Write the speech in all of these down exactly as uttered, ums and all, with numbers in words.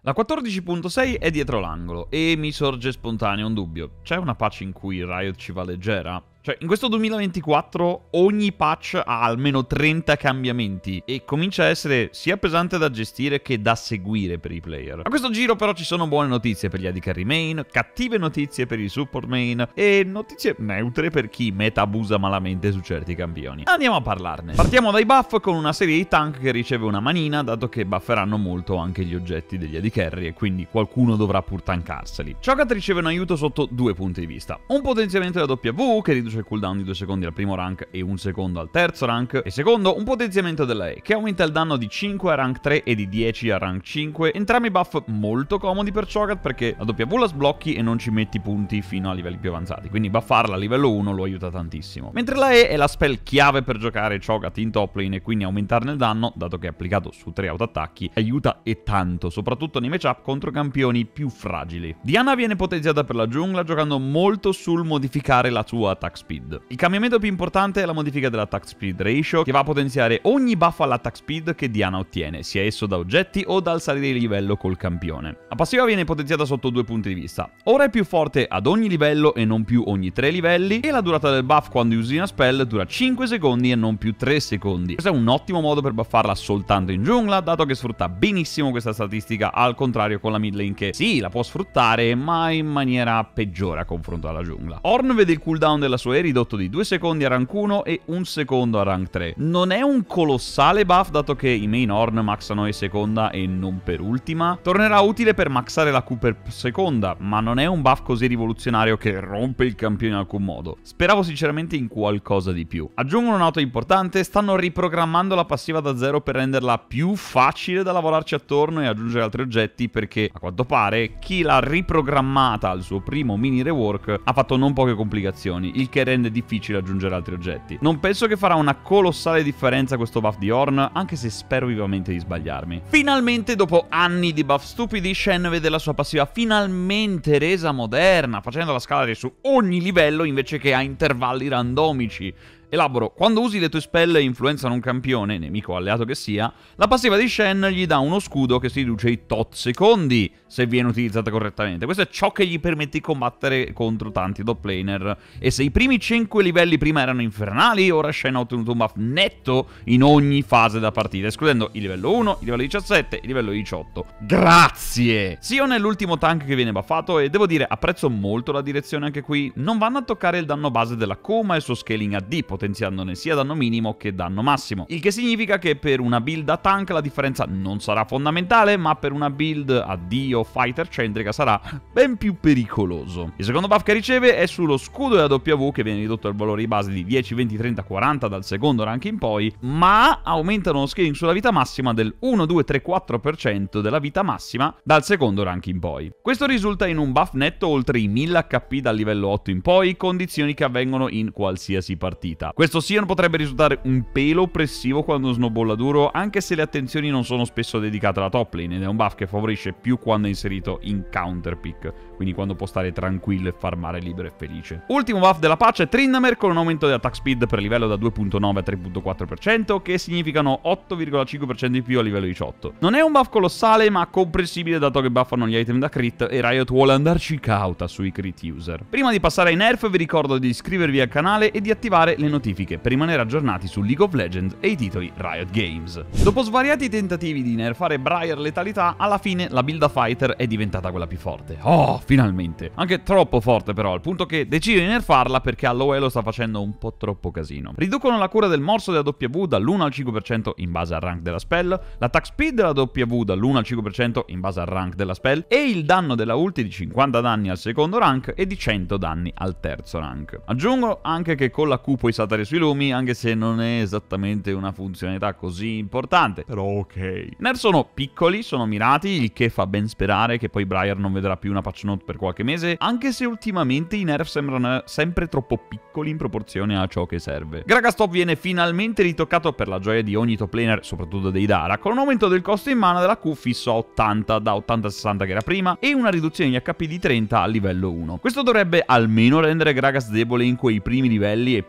La quattordici punto sei è dietro l'angolo e mi sorge spontaneo un dubbio. C'è una patch in cui Riot ci va leggera? Cioè, in questo duemilaventiquattro ogni patch ha almeno trenta cambiamenti e comincia a essere sia pesante da gestire che da seguire per i player. A questo giro però ci sono buone notizie per gli A D Carry main, cattive notizie per i support main e notizie neutre per chi meta abusa malamente su certi campioni. Andiamo a parlarne. Partiamo dai buff con una serie di tank che riceve una manina, dato che bufferanno molto anche gli oggetti degli A D Carry e quindi qualcuno dovrà pur tankarseli. Cho'Gath riceve un aiuto sotto due punti di vista. Un potenziamento della W che riduce il cooldown di due secondi al primo rank e un secondo al terzo rank, e secondo un potenziamento della E che aumenta il danno di cinque a rank tre e di dieci a rank cinque, entrambi buff molto comodi per Cho'Gath perché la W la sblocchi e non ci metti punti fino a livelli più avanzati, quindi buffarla a livello uno lo aiuta tantissimo. Mentre la E è la spell chiave per giocare Cho'Gath in top lane e quindi aumentarne il danno, dato che è applicato su tre autoattacchi, aiuta e tanto, soprattutto nei matchup contro campioni più fragili. Diana viene potenziata per la giungla giocando molto sul modificare la sua attack speed. Il cambiamento più importante è la modifica dell'attack speed ratio, che va a potenziare ogni buff all'attack speed che Diana ottiene, sia esso da oggetti o dal salire di livello col campione. La passiva viene potenziata sotto due punti di vista. Ora è più forte ad ogni livello e non più ogni tre livelli, e la durata del buff quando usi una spell dura cinque secondi e non più tre secondi. Questo è un ottimo modo per buffarla soltanto in giungla, dato che sfrutta benissimo questa statistica, al contrario con la mid lane che sì, la può sfruttare, ma in maniera peggiore a confronto alla giungla. Ornn vede il cooldown della sua E ridotto di due secondi a rank uno e un secondo a rank tre. Non è un colossale buff, dato che i main Ornn maxano E seconda e non per ultima. Tornerà utile per maxare la Q per seconda, ma non è un buff così rivoluzionario che rompe il campione in alcun modo. Speravo sinceramente in qualcosa di più. Aggiungono una nota importante: stanno riprogrammando la passiva da zero per renderla più facile da lavorarci attorno e aggiungere altri oggetti, perché a quanto pare chi l'ha riprogrammata al suo primo mini rework ha fatto non poche complicazioni, il che rende difficile aggiungere altri oggetti. Non penso che farà una colossale differenza questo buff di Ornn, anche se spero vivamente di sbagliarmi. Finalmente, dopo anni di buff stupidi, Shen vede la sua passiva finalmente resa moderna, facendola scalare su ogni livello invece che a intervalli randomici. Elaboro: quando usi le tue spell e influenzano un campione, nemico o alleato che sia, la passiva di Shen gli dà uno scudo che si riduce i tot secondi se viene utilizzata correttamente. Questo è ciò che gli permette di combattere contro tanti top laner, e se i primi cinque livelli prima erano infernali, ora Shen ha ottenuto un buff netto in ogni fase della partita, escludendo il livello uno, il livello diciassette e il livello diciotto. Grazie! Sion è l'ultimo tank che viene buffato e devo dire apprezzo molto la direzione anche qui. Non vanno a toccare il danno base della Q ma il suo scaling A D, potenziandone sia danno minimo che danno massimo, il che significa che per una build a tank la differenza non sarà fondamentale, ma per una build a D o fighter centrica sarà ben più pericoloso. Il secondo buff che riceve è sullo scudo e la W, che viene ridotto al valore di base di dieci, venti, trenta, quaranta dal secondo rank in poi, ma aumentano lo scaling sulla vita massima del uno, due, tre, quattro per cento della vita massima dal secondo rank in poi. Questo risulta in un buff netto oltre i mille H P dal livello otto in poi, condizioni che avvengono in qualsiasi partita. Questo Sion potrebbe risultare un pelo oppressivo quando snowballa duro, anche se le attenzioni non sono spesso dedicate alla top lane, ed è un buff che favorisce più quando è inserito in counter pick, quindi quando può stare tranquillo e farmare libero e felice. Ultimo buff della patch è Tryndamere, con un aumento di attack speed per livello da due virgola nove a tre virgola quattro per cento, che significano otto virgola cinque per cento di più a livello diciotto. Non è un buff colossale, ma comprensibile dato che buffano gli item da crit e Riot vuole andarci cauta sui crit user. Prima di passare ai nerf vi ricordo di iscrivervi al canale e di attivare le notifiche per rimanere aggiornati su League of Legends e i titoli Riot Games. Dopo svariati tentativi di nerfare Briar letalità, alla fine la build da fighter è diventata quella più forte. Oh, finalmente! Anche troppo forte però, al punto che decide di nerfarla perché all'O E lo sta facendo un po' troppo casino. Riducono la cura del morso della W dall'uno al cinque per cento in base al rank della spell, l'attack speed della W dall'uno al cinque per cento in base al rank della spell, e il danno della ulti di cinquanta danni al secondo rank e di cento danni al terzo rank. Aggiungo anche che con la Q puoi saltare sui lumi, anche se non è esattamente una funzionalità così importante, però ok. I nerf sono piccoli, sono mirati, il che fa ben sperare che poi Briar non vedrà più una patch note per qualche mese, anche se ultimamente i nerf sembrano sempre troppo piccoli in proporzione a ciò che serve. Gragas top viene finalmente ritoccato per la gioia di ogni top laner, soprattutto dei Dara, con un aumento del costo in mana della Q fisso a ottanta da ottanta a sessanta che era prima, e una riduzione di H P di trenta a livello uno. Questo dovrebbe almeno rendere Gragas debole in quei primi livelli e più facile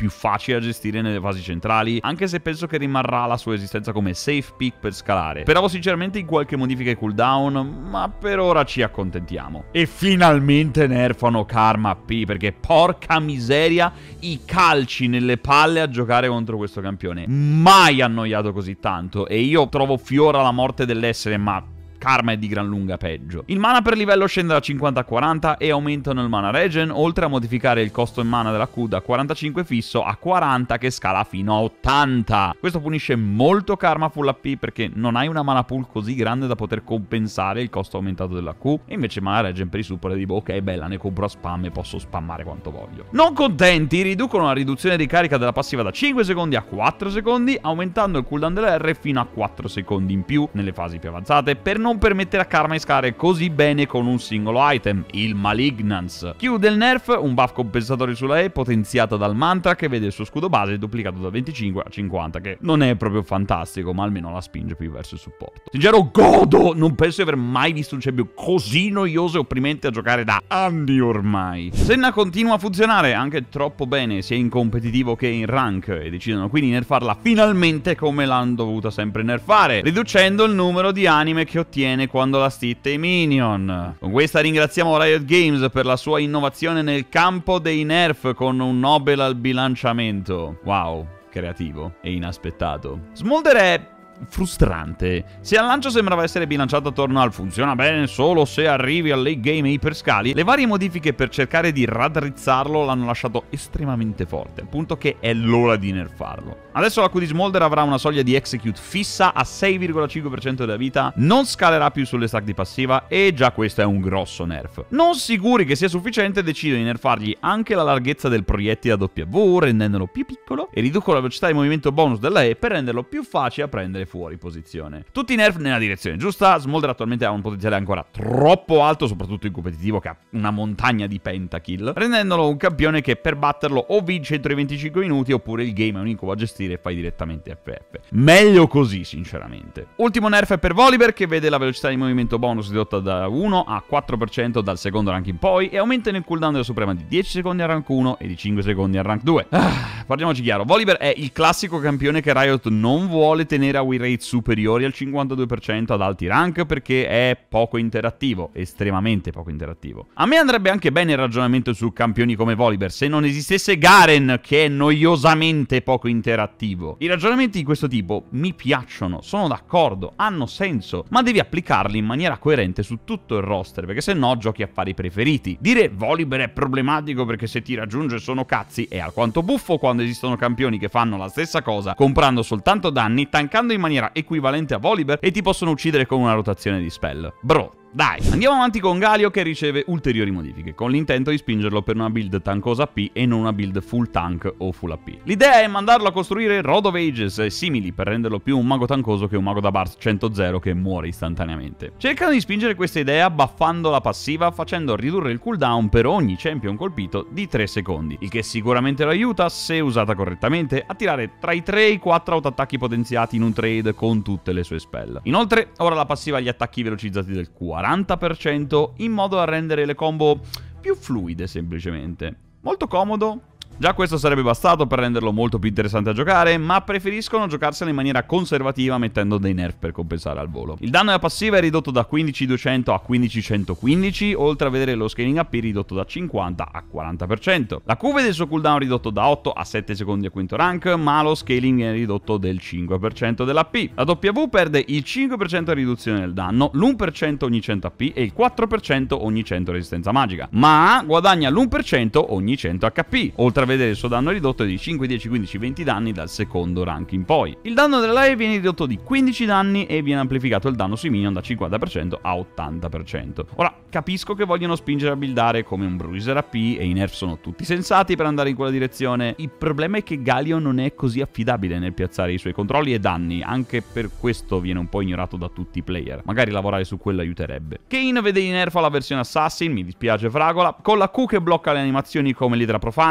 facile da gestire nelle fasi centrali, anche se penso che rimarrà la sua esistenza come safe pick per scalare. Speravo sinceramente in qualche modifica ai cooldown, ma per ora ci accontentiamo. E finalmente nerfano Karma P, perché porca miseria, i calci nelle palle a giocare contro questo campione. Mai annoiato così tanto, e io trovo fiora la morte dell'essere, ma Karma è di gran lunga peggio. Il mana per livello scende da cinquanta a quaranta e aumentano il mana regen, oltre a modificare il costo in mana della Q da quarantacinque fisso a quaranta che scala fino a ottanta. Questo punisce molto Karma full A P perché non hai una mana pool così grande da poter compensare il costo aumentato della Q, e invece mana regen per i support è tipo ok bella, ne compro a spam e posso spammare quanto voglio. Non contenti, riducono la riduzione di carica della passiva da cinque secondi a quattro secondi, aumentando il cooldown dell'R fino a quattro secondi in più nelle fasi più avanzate, per non permettere a Karma di scalare così bene con un singolo item, il Malignance. Chiude il nerf, un buff compensatorio sulla E potenziata dal mantra che vede il suo scudo base duplicato da venticinque a cinquanta, che non è proprio fantastico, ma almeno la spinge più verso il supporto. Sincero, godo! Non penso di aver mai visto un champion così noioso e opprimente a giocare da anni ormai. Senna continua a funzionare anche troppo bene sia in competitivo che in rank, e decidono quindi di nerfarla finalmente come l'hanno dovuta sempre nerfare, riducendo il numero di anime che ottiene quando la stitta i minion. Con questa ringraziamo Riot Games per la sua innovazione nel campo dei nerf con un Nobel al bilanciamento. Wow, creativo e inaspettato. Smolder è frustrante. Se al lancio sembrava essere bilanciato attorno al funziona bene solo se arrivi al late game e iperscali, le varie modifiche per cercare di raddrizzarlo l'hanno lasciato estremamente forte, al punto che è l'ora di nerfarlo. Adesso la Q di Smolder avrà una soglia di execute fissa a sei virgola cinque per cento della vita, non scalerà più sulle stack di passiva, e già questo è un grosso nerf. Non sicuri che sia sufficiente, decidono di nerfargli anche la larghezza del proiettile a W, rendendolo più piccolo, e riducono la velocità di movimento bonus della E per renderlo più facile a prendere fuori posizione. Tutti i nerf nella direzione giusta. Smolder attualmente ha un potenziale ancora troppo alto, soprattutto in competitivo, che ha una montagna di pentakill, rendendolo un campione che per batterlo o vince entro i venticinque minuti oppure il game è un incubo a gestire e fai direttamente F F. Meglio così, sinceramente. Ultimo nerf è per Volibear, che vede la velocità di movimento bonus ridotta da uno a quattro per cento dal secondo rank in poi, e aumenta nel cooldown della suprema di dieci secondi al rank uno e di cinque secondi al rank due. Ah, parliamoci chiaro, Volibear è il classico campione che Riot non vuole tenere a win rate superiori al cinquantadue per cento ad alti rank perché è poco interattivo, estremamente poco interattivo. A me andrebbe anche bene il ragionamento su campioni come Volibear se non esistesse Garen, che è noiosamente poco interattivo. I ragionamenti di questo tipo mi piacciono, sono d'accordo, hanno senso, ma devi applicarli in maniera coerente su tutto il roster, perché se no giochi affari preferiti. Dire Volibear è problematico perché se ti raggiunge sono cazzi è alquanto buffo quando esistono campioni che fanno la stessa cosa comprando soltanto danni, tankando in maniera equivalente a Volibear e ti possono uccidere con una rotazione di spell. Bro, dai. Andiamo avanti con Galio, che riceve ulteriori modifiche, con l'intento di spingerlo per una build tankosa A P e non una build full tank o full A P. L'idea è mandarlo a costruire Rod of Ages e simili per renderlo più un mago tankoso che un mago da burst cento zero che muore istantaneamente. Cercano di spingere questa idea buffando la passiva, facendo ridurre il cooldown per ogni champion colpito di tre secondi, il che sicuramente lo aiuta, se usata correttamente, a tirare tra i tre e i quattro autoattacchi potenziati in un trade con tutte le sue spell. Inoltre, ora la passiva ha gli attacchi velocizzati del quaranta per cento, in modo da rendere le combo più fluide semplicemente. Molto comodo. Già questo sarebbe bastato per renderlo molto più interessante a giocare, ma preferiscono giocarsela in maniera conservativa mettendo dei nerf per compensare al volo. Il danno della passiva è ridotto da quindici duecento a quindici centoquindici, oltre a vedere lo scaling A P ridotto da cinquanta a quaranta per cento. La Q vede il suo cooldown ridotto da otto a sette secondi a quinto rank, ma lo scaling viene ridotto del cinque per cento dell'A P. La W perde il cinque per cento di riduzione del danno, l'uno per cento ogni cento A P e il quattro per cento ogni cento resistenza magica, ma guadagna l'uno per cento ogni cento H P, oltre a vedere il suo danno ridotto di cinque, dieci, quindici, venti danni dal secondo rank in poi. Il danno della E viene ridotto di quindici danni e viene amplificato il danno sui minion da cinquanta per cento a ottanta per cento. Ora, capisco che vogliono spingere a buildare come un bruiser A P e i nerf sono tutti sensati per andare in quella direzione. Il problema è che Galio non è così affidabile nel piazzare i suoi controlli e danni, anche per questo viene un po' ignorato da tutti i player. Magari lavorare su quello aiuterebbe. Kayn vede in nerf la versione assassin, mi dispiace Fragola, con la Q che blocca le animazioni come l'idra profana e la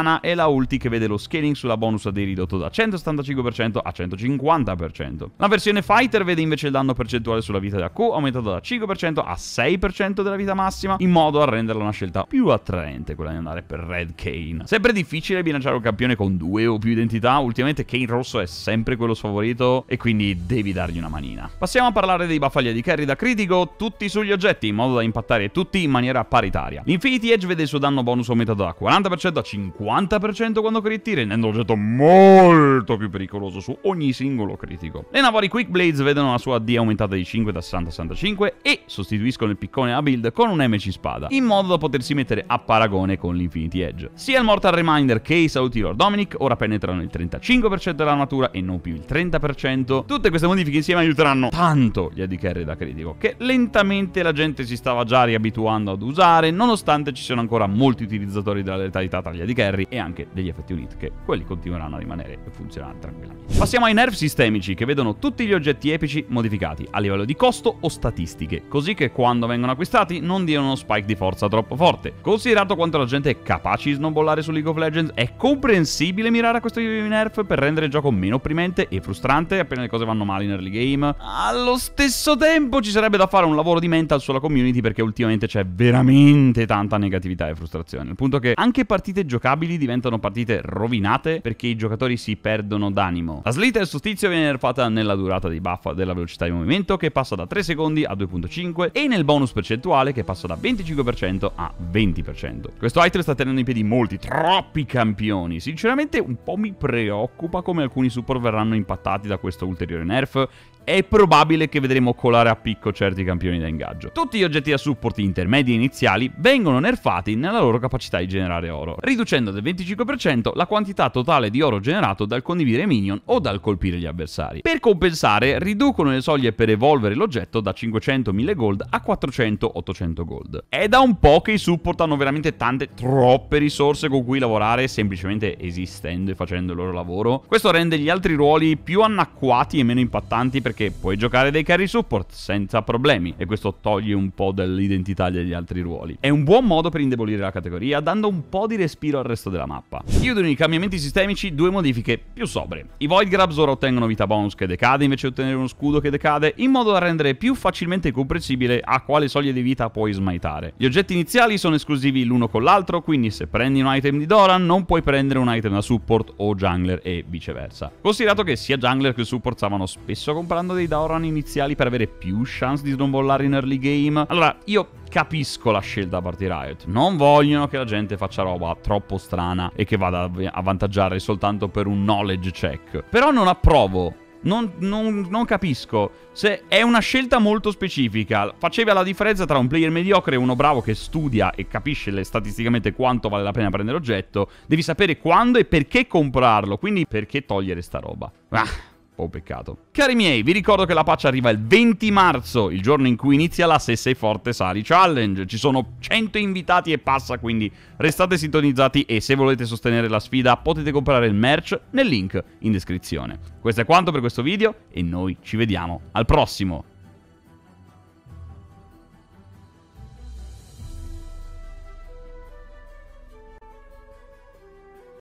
la ulti che vede lo scaling sulla bonus A D ridotto da centosettantacinque per cento a centocinquanta per cento. La versione Fighter vede invece il danno percentuale sulla vita da Q aumentato da cinque per cento a sei per cento della vita massima, in modo da renderla una scelta più attraente, quella di andare per Red Kayn. Sempre difficile bilanciare un campione con due o più identità, ultimamente Kayn rosso è sempre quello sfavorito e quindi devi dargli una manina. Passiamo a parlare dei buff agli A D carry da critico, tutti sugli oggetti, in modo da impattare tutti in maniera paritaria. L'Infinity Edge vede il suo danno bonus aumentato da quaranta per cento a cinquanta per cento quando critti, rendendo l'oggetto molto più pericoloso su ogni singolo critico. Le navori Quick Blades vedono la sua A D aumentata di cinque da sessanta a sessantacinque e sostituiscono il piccone a build con un M C spada, in modo da potersi mettere a paragone con l'Infinity Edge. Sia il Mortal Reminder che i saluti Lord Dominic ora penetrano il trentacinque per cento dell'armatura e non più il trenta per cento. Tutte queste modifiche insieme aiuteranno tanto gli A D carry da critico, che lentamente la gente si stava già riabituando ad usare, nonostante ci siano ancora molti utilizzatori della letalità tra gli A D carry e anche degli effetti unit, che quelli continueranno a rimanere e funzionare tranquillamente. Passiamo ai nerf sistemici, che vedono tutti gli oggetti epici modificati a livello di costo o statistiche, così che quando vengono acquistati non diano uno spike di forza troppo forte. Considerato quanto la gente è capace di snowballare su League of Legends, è comprensibile mirare a questo tipo di nerf per rendere il gioco meno opprimente e frustrante appena le cose vanno male in early game. Allo stesso tempo ci sarebbe da fare un lavoro di mental sulla community, perché ultimamente c'è veramente tanta negatività e frustrazione, al punto che anche partite giocabili diventano partite rovinate perché i giocatori si perdono d'animo. La slitta del solstizio viene nerfata nella durata dei buff della velocità di movimento, che passa da tre secondi a due virgola cinque, e nel bonus percentuale, che passa da venticinque per cento a venti per cento. Questo item sta tenendo in piedi molti, troppi campioni. Sinceramente un po' mi preoccupa come alcuni support verranno impattati da questo ulteriore nerf. È probabile che vedremo colare a picco certi campioni da ingaggio. Tutti gli oggetti da support intermedi e iniziali vengono nerfati nella loro capacità di generare oro, riducendo del venticinque per cento la quantità totale di oro generato dal condividere minion o dal colpire gli avversari. Per compensare, riducono le soglie per evolvere l'oggetto da cinquecento mille gold a quattrocento ottocento gold. È da un po' che i support hanno veramente tante, troppe risorse con cui lavorare semplicemente esistendo e facendo il loro lavoro. Questo rende gli altri ruoli più anacquati e meno impattanti, perché che puoi giocare dei carry support senza problemi, e questo toglie un po' dell'identità degli altri ruoli. È un buon modo per indebolire la categoria, dando un po' di respiro al resto della mappa. Chiudono i cambiamenti sistemici due modifiche più sobre. I Void Grabs ora ottengono vita bonus che decade invece di ottenere uno scudo che decade, in modo da rendere più facilmente comprensibile a quale soglia di vita puoi smaitare. Gli oggetti iniziali sono esclusivi l'uno con l'altro, quindi se prendi un item di Doran non puoi prendere un item da support o jungler e viceversa. Considerato che sia jungler che support stavano spesso comprando dei Doran iniziali per avere più chance di snowballare in early game, allora io capisco la scelta da parte di Riot. Non vogliono che la gente faccia roba troppo strana e che vada a avvantaggiare soltanto per un knowledge check. Però non approvo. Non, non, non capisco. Se è una scelta molto specifica, faceva la differenza tra un player mediocre e uno bravo che studia e capisce le, statisticamente quanto vale la pena prendere l'oggetto, devi sapere quando e perché comprarlo, quindi perché togliere sta roba. Ah, oh peccato. Cari miei, vi ricordo che la patch arriva il venti marzo, il giorno in cui inizia la Se sei forte sali challenge. Ci sono cento invitati e passa, quindi restate sintonizzati, e se volete sostenere la sfida potete comprare il merch nel link in descrizione. Questo è quanto per questo video e noi ci vediamo al prossimo.